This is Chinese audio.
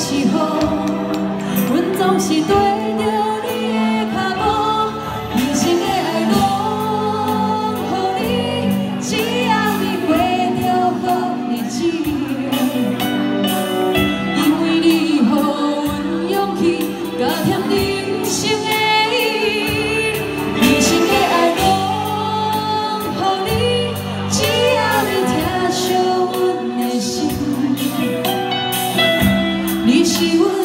是好，阮总是对着你的脚步，一生的爱拢予你，只要你过着好日子。因为你予阮勇气，加添人生的意义，一生的爱拢予你，只要你疼惜阮的心。你是我。